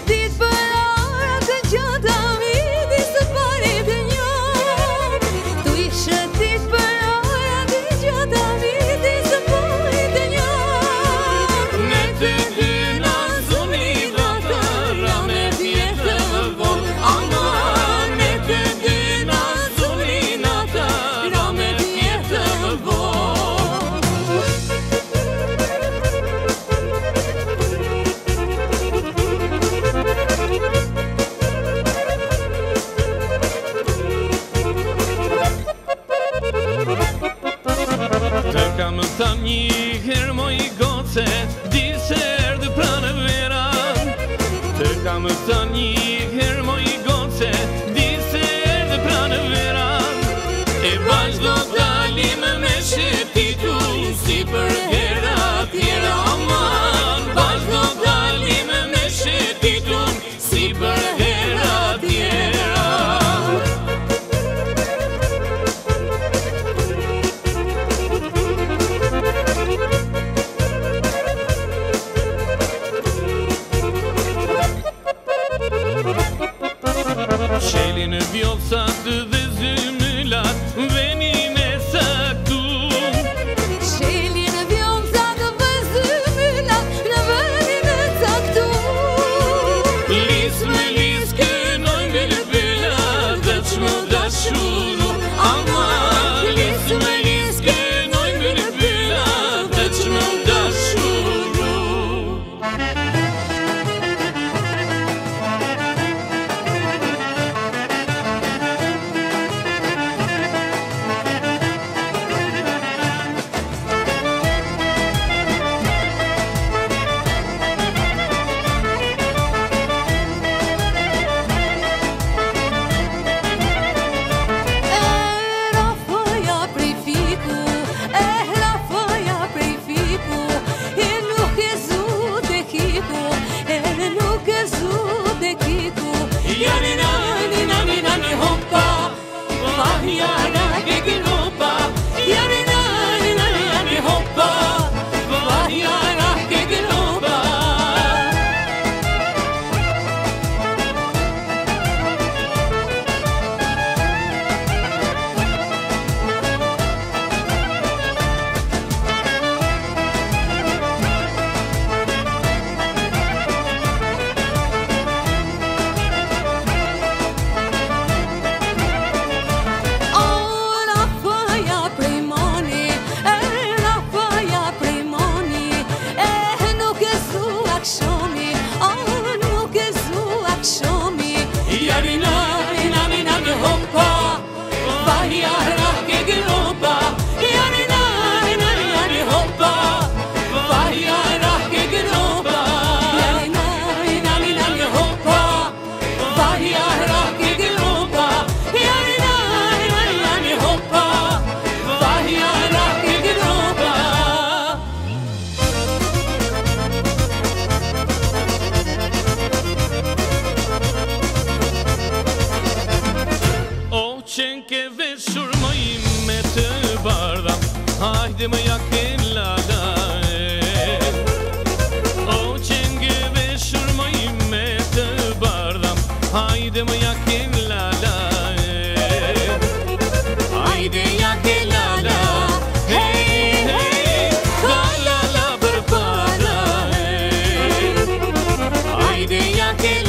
Kam ta një herë moj goce, di se erdhë pranë vera. Të kam ta një herë moj goce, di se erdhë pranë vera. E vazhdo dalim me shetitu, si për hera tjera aman. Vazhdo dalim me shetitu, si për hera tjera. Shelin vjollcat dhe zymëlat, veni me saktu. Shelin vjollcat dhe zymëlat, në veni me saktu. Lis me lis kënojnë belbelat, dhe qmë dashuru. Aman, lis me lis kënojnë belbelat, dhe qmë dashuru. Yani nani nani nani hoppa, vahyana gegin hoppa. Yani nani nani nani hoppa, vahyana gegin hoppa. Yani nani nani nani hoppa, vahyana gegin hoppa. Yani nani nani nani hoppa, vahyana gegin hoppa. Yani nani nani nani hoppa, vahyana gegin hoppa. Yani nani nani nani hoppa, vahyana gegin hoppa. O qenë ke veshur moj me të bardha, hajde më jake lala. O qenë ke veshur moj me të bardha, hajde më jake lala. Hajde jake lala, hej, hej, ka lala për para. Hajde jake lala.